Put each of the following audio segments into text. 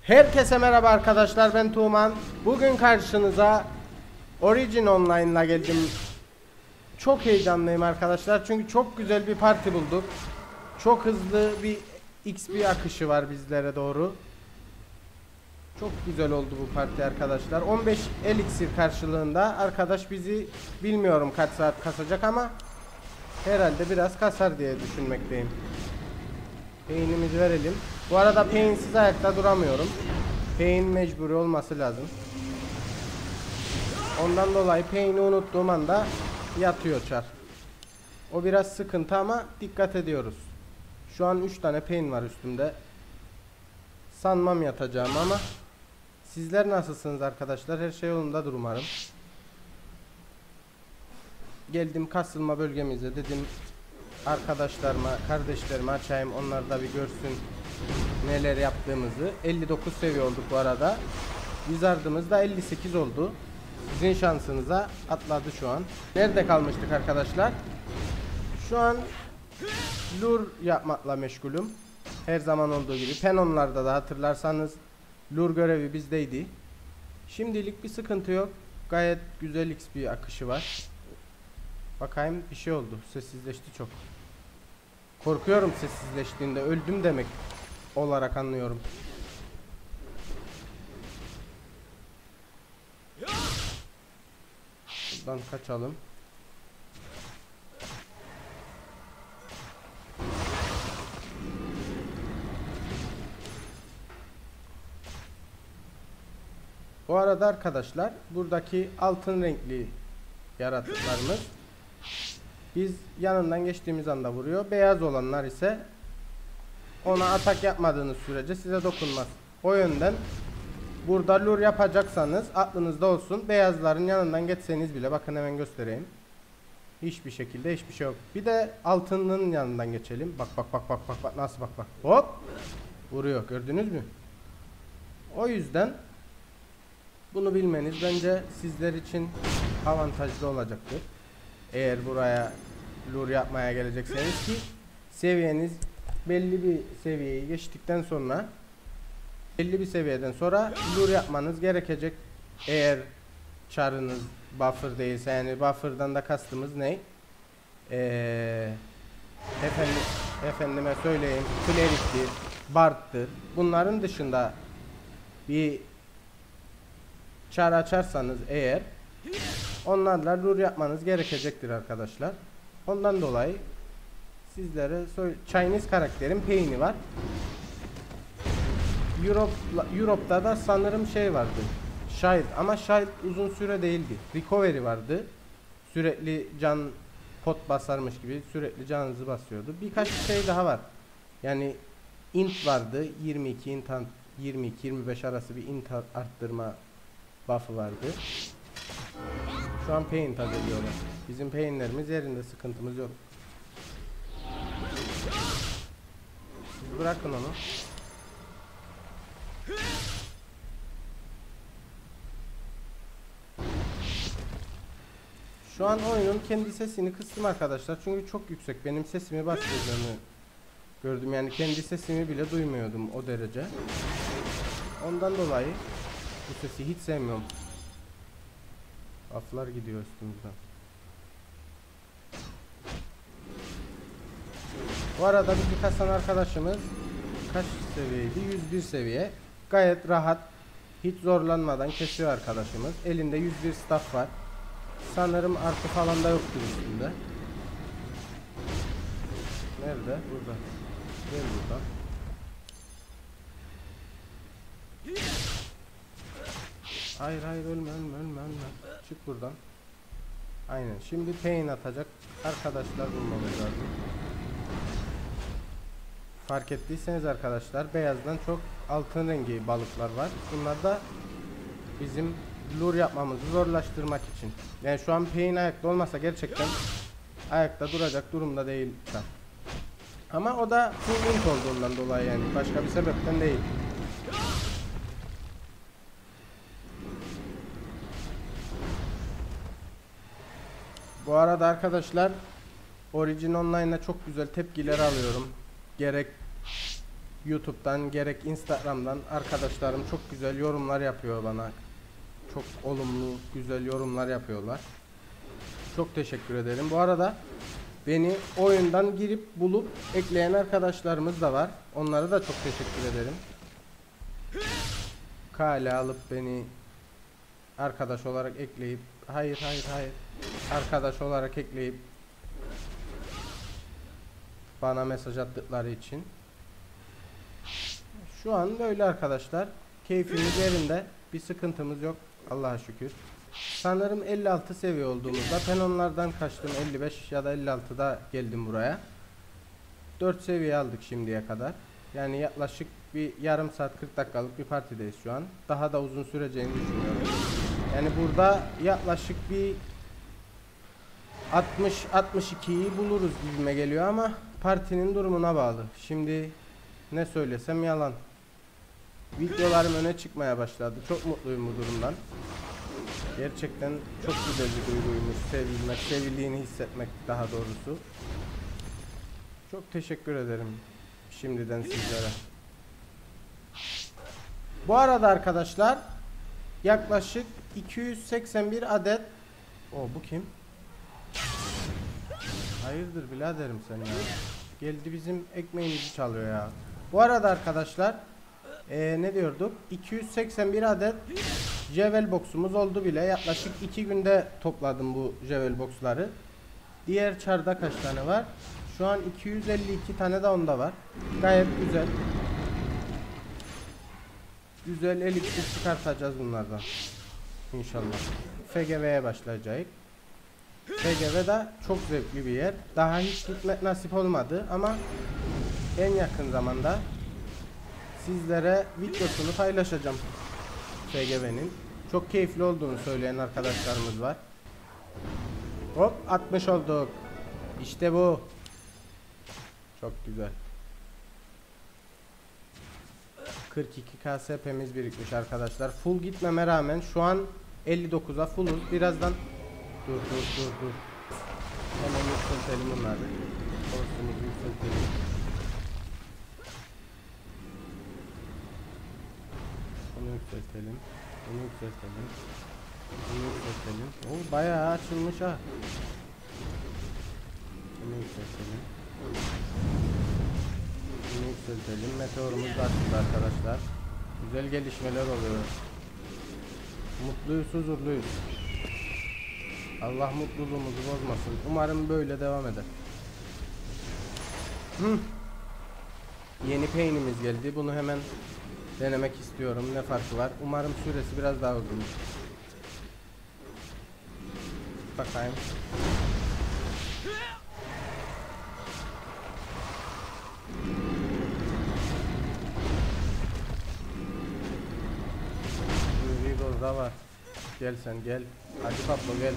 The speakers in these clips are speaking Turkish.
Herkese merhaba arkadaşlar, ben Tuğman. Bugün karşınıza Origin Online'la geldim. Çok heyecanlıyım arkadaşlar çünkü çok güzel bir parti bulduk. Çok hızlı bir XP akışı var bizlere doğru. Çok güzel oldu bu parti arkadaşlar. 15 eliksir karşılığında arkadaş bizi bilmiyorum kaç saat kasacak ama herhalde biraz kasar diye düşünmekteyim. Peynimizi verelim. Bu arada peyinsiz ayakta duramıyorum. Peyin mecburi olması lazım. Ondan dolayı peyini unuttuğum anda yatıyor çar. O biraz sıkıntı ama dikkat ediyoruz. Şu an 3 tane peyin var üstümde. Sanmam yatacağım ama sizler nasılsınız arkadaşlar? Her şey yolundadır umarım. Geldim kasılma bölgemize, dedim arkadaşlarıma, kardeşlerime açayım, onlar da bir görsün neler yaptığımızı. 59 seviye olduk bu arada. Wizard'ımız da 58 oldu. Sizin şansınıza atladı şu an. Nerede kalmıştık arkadaşlar? Şu an lure yapmakla meşgulüm. Her zaman olduğu gibi. Penonlarda da hatırlarsanız lure görevi bizdeydi. Şimdilik bir sıkıntı yok. Gayet güzel XP akışı var. Bakayım, bir şey oldu. Sessizleşti çok. Korkuyorum sessizleştiğinde. Öldüm demek olarak anlıyorum. Buradan kaçalım. Bu arada arkadaşlar, buradaki altın renkli yaratıklarımız biz yanından geçtiğimiz anda vuruyor. Beyaz olanlar ise ona atak yapmadığınız sürece size dokunmaz. O yönden burada lure yapacaksanız aklınızda olsun. Beyazların yanından geçseniz bile, bakın hemen göstereyim, hiçbir şekilde hiçbir şey yok. Bir de altının yanından geçelim. Bak bak bak bak bak bak, nasıl bak bak. Hop! Vuruyor, gördünüz mü? O yüzden bunu bilmeniz bence sizler için avantajlı olacaktır. Eğer buraya lure yapmaya gelecekseniz ki seviyeniz belli bir seviyeyi geçtikten sonra, belli bir seviyeden sonra lure yapmanız gerekecek. Eğer çarınız buffer değilse, yani buffer'dan da kastımız ne? Efendime söyleyeyim, kleriktir, bard'tır. Bunların dışında bir çar açarsanız eğer, onlarla lure yapmanız gerekecektir arkadaşlar. Ondan dolayı sizlere Chinese karakterin peyni var. Europe'da da sanırım şey vardı, Shield, ama Shield uzun süre değildi. Recovery vardı. Sürekli can pot basarmış gibi sürekli canınızı basıyordu. Birkaç şey daha var. Yani int vardı. 22 int, 22-25 arası bir int arttırma buff'ı vardı. Şu an pain tadı ediyorlar. Bizim painlerimiz yerinde, sıkıntımız yok. Siz bırakın onu. Şu an oyunun kendi sesini kıstım arkadaşlar. Çünkü çok yüksek. Benim sesimi bastırdığını gördüm. Yani kendi sesimi bile duymuyordum o derece. Ondan dolayı bu sesi hiç sevmiyorum. Aflar gidiyor üstümüzden. Bu arada bir kasan arkadaşımız kaç seviyeydi? 101 seviye. Gayet rahat, hiç zorlanmadan kesiyor arkadaşımız. Elinde 101 staff var. Sanırım artı falan da yoktur üstünde. Nerede? Burada. Gel buradan. Hayır hayır, ölme ölme ölme ölme. Çık buradan. Aynen. Şimdi pain atacak arkadaşlar bulmamız lazım. Fark ettiyseniz arkadaşlar, beyazdan çok altın rengi balıklar var. Bunlar da bizim lure yapmamızı zorlaştırmak için. Yani şu an pain ayakta olmasa gerçekten ayakta duracak durumda değil. Ama o da full int olduğundan dolayı, yani başka bir sebepten değil. Bu arada arkadaşlar, Origin Online'a çok güzel tepkiler alıyorum. Gerek YouTube'dan gerek Instagram'dan arkadaşlarım çok güzel yorumlar yapıyor bana. Çok olumlu, güzel yorumlar yapıyorlar. Çok teşekkür ederim. Bu arada beni oyundan girip bulup ekleyen arkadaşlarımız da var. Onlara da çok teşekkür ederim. Kale alıp beni arkadaş olarak ekleyip hayır arkadaş olarak ekleyip bana mesaj attıkları için. Şu an böyle arkadaşlar. Keyfimiz yerinde. Bir sıkıntımız yok. Allah'a şükür. Sanırım 56 seviye olduğumuzda ben onlardan kaçtım. 55 ya da 56'da geldim buraya. 4 seviye aldık şimdiye kadar. Yani yaklaşık bir yarım saat 40 dakikalık bir partideyiz şu an. Daha da uzun süreceğini düşünüyorum. Yani burada yaklaşık bir 60-62'yi buluruz gibime geliyor ama partinin durumuna bağlı. Şimdi ne söylesem yalan. Videolarım öne çıkmaya başladı. Çok mutluyum bu durumdan. Gerçekten çok güzel bir duyguymuş. Sevilmek, sevildiğini hissetmek daha doğrusu. Çok teşekkür ederim şimdiden sizlere. Bu arada arkadaşlar yaklaşık 281 adet. Bu kim? Hayırdır biraderim sen ya. Geldi bizim ekmeğimizi çalıyor ya. Bu arada arkadaşlar ne diyorduk? 281 adet Jewel box'umuz oldu bile. Yaklaşık 2 günde topladım bu Jewel box'ları. Diğer çarda kaç tane var? Şu an 252 tane de onda var. Gayet güzel. Güzel elixir çıkartacağız bunlardan. İnşallah. FGV'ye başlayacağız. FGV de çok zevkli bir yer. Daha hiç gitmek nasip olmadı ama en yakın zamanda sizlere videosunu paylaşacağım. FGV'nin çok keyifli olduğunu söyleyen arkadaşlarımız var. Hop 60 olduk. İşte bu. Çok güzel. 42 KSP'miz birikmiş arkadaşlar. Full gitmeme rağmen şu an 59'a fulluz. Birazdan dur. Hemen yükseltelim bunları. Korkusumuzu yükseltelim. Bunu yükseltelim. Bunu yükseltelim. Bunu yükseltelim. Bayağı açılmış ha. Bunu yükseltelim. Bunu yükseltelim. Meteorumuz da açıldı arkadaşlar. Güzel gelişmeler oluyor. Mutluyuz, huzurluyuz. Allah mutluluğumuzu bozmasın. Umarım böyle devam eder. Yeni peynimiz geldi. Bunu hemen denemek istiyorum. Ne farkı var? Umarım süresi biraz daha uzun. Bakayım. Burada var. Gel sen gel. Hadi Pablo gel.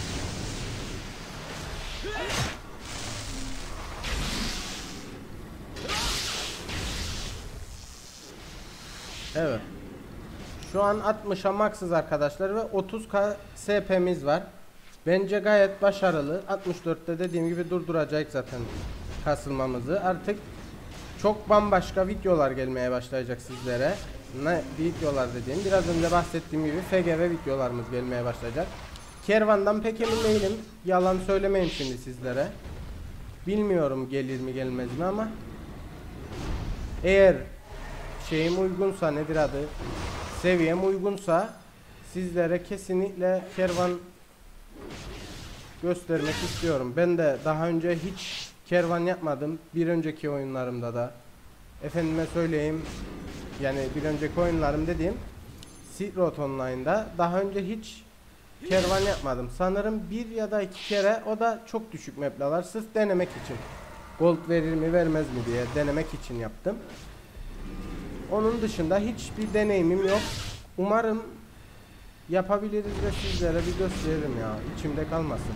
Evet. Şu an 60'a max'ız arkadaşlar ve 30k SP'miz var. Bence gayet başarılı. 64'te dediğim gibi durduracak zaten kasılmamızı. Artık çok bambaşka videolar gelmeye başlayacak sizlere. Ne videolar dediğim, biraz önce bahsettiğim gibi FGV videolarımız gelmeye başlayacak. Kervandan pek emin değilim. Yalan söylemeyeyim şimdi sizlere. Bilmiyorum gelir mi gelmez mi ama eğer şeyim uygunsa, nedir adı, seviyem uygunsa sizlere kesinlikle kervan göstermek istiyorum. Ben de daha önce hiç kervan yapmadım. Bir önceki oyunlarımda da efendime söyleyeyim, yani bir önceki oyunlarım dediğim Silk Road Online'da daha önce hiç kervan yapmadım. Sanırım bir ya da iki kere, o da çok düşük meblalar, sırf denemek için. Gold verir mi vermez mi diye denemek için yaptım. Onun dışında hiçbir deneyimim yok. Umarım yapabiliriz ve sizlere bir gösteririm ya. İçimde kalmasın.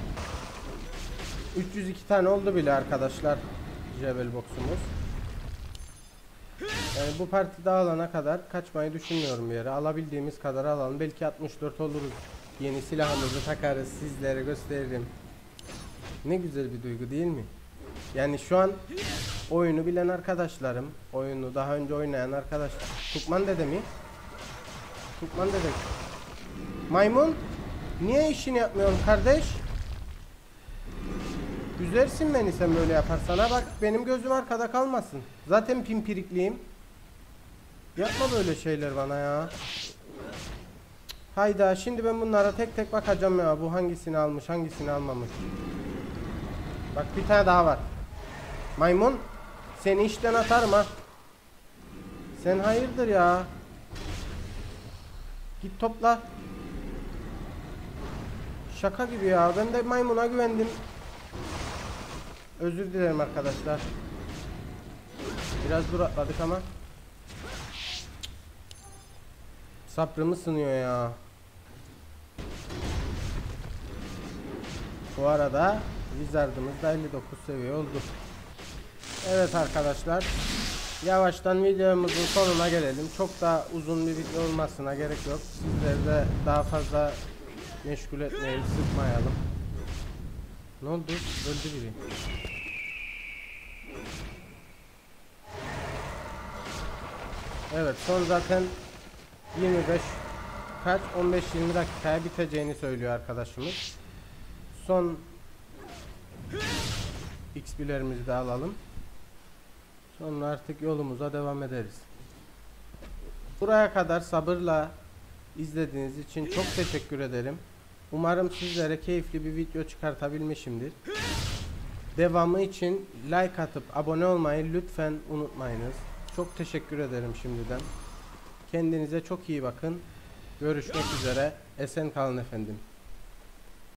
302 tane oldu bile arkadaşlar Jewel box'umuz. Yani bu parti dağılana kadar kaçmayı düşünmüyorum bir yere. Alabildiğimiz kadar alalım. Belki 64 oluruz. Yeni silahımızı takarız. Sizlere gösteririm. Ne güzel bir duygu değil mi? Yani şu an oyunu bilen arkadaşlarım, oyunu daha önce oynayan arkadaşlar. Tukman dede mi? Tukman dede. Maymun, niye işini yapmıyorsun kardeş? Üzersin beni sen böyle yaparsan. Ha bak, benim gözüm arkada kalmasın. Zaten pimpirikliyim. Yapma böyle şeyler bana ya. Hayda, şimdi ben bunlara tek tek bakacağım ya. Bu hangisini almış, hangisini almamış. Bak, bir tane daha var. Maymun, seni işten atarım ha. Sen hayırdır ya? Git topla. Şaka gibi ya. Ben de maymuna güvendim. Özür dilerim arkadaşlar. Biraz duratladık ama. Sabrımı sınıyor ya. Bu arada Wizard'ımız da 59 seviye oldu. Evet arkadaşlar, yavaştan videomuzun sonuna gelelim. Çok da uzun bir video olmasına gerek yok. Sizleri de daha fazla meşgul etmeyelim, sıkmayalım. Ne oldu? Öldü biri. Evet, son zaten 25 kaç 15-20 dakikaya biteceğini söylüyor arkadaşımız. Son XP'lerimizi de alalım. Sonra artık yolumuza devam ederiz. Buraya kadar sabırla izlediğiniz için çok teşekkür ederim. Umarım sizlere keyifli bir video çıkartabilmişimdir. Devamı için like atıp abone olmayı lütfen unutmayınız. Çok teşekkür ederim şimdiden. Kendinize çok iyi bakın. Görüşmek üzere. Esen kalın efendim.